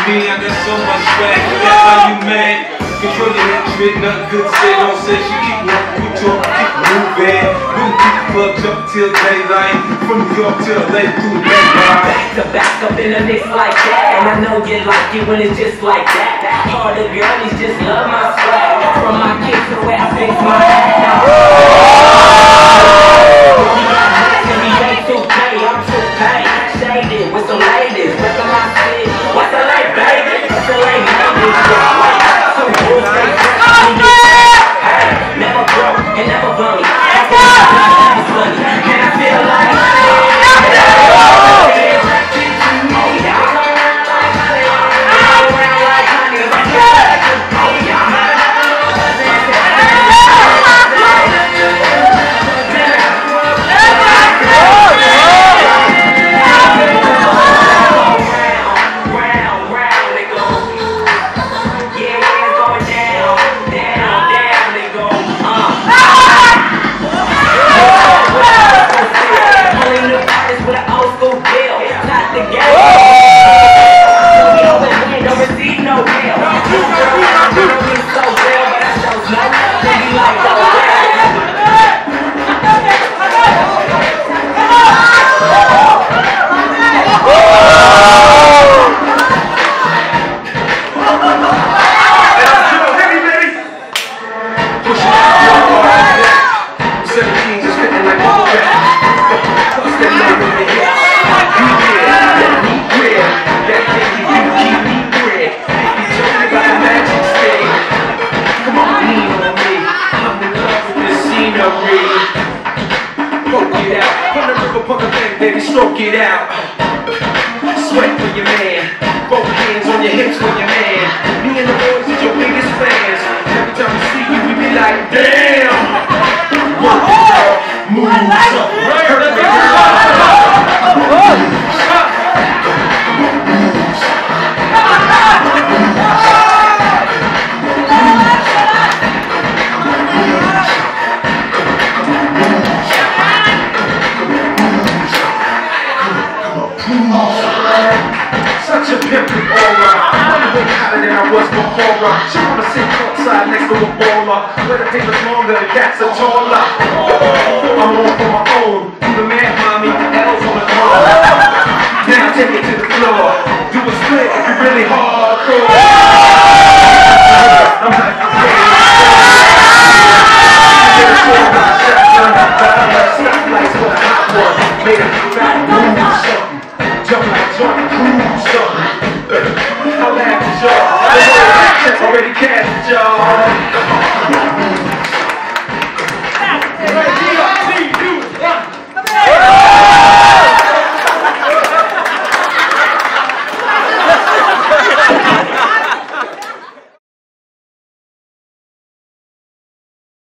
me, I got so much swag. That's how you mad. Control your head, trick, nothing good to say. Don't say she keep walking, we talk, keep moving. New people club jump till daylight. From New York to LA through the back to back up in the mix like that. And I know you like it when it's just like that. All the girlies just love my swag. From my kids to the way I fix my ass. I'm too paid, shaded with some ladies. What's the my city? What's the late baby? What's the late ladies? Some rules they hey, never broke and never bummy. Never funny. And I feel like baby, stroke it out. Sweat for your man. Both hands on your hips for your man. Me and the boys is your biggest fans. Every time we see you, we be like, damn. Work it out, moves up, perfect. Such a pimpin' aura. I'm way hotter than I was before. She wanna sit courtside next to a baller. Where the paper's longer, the cats are taller. I'm on for my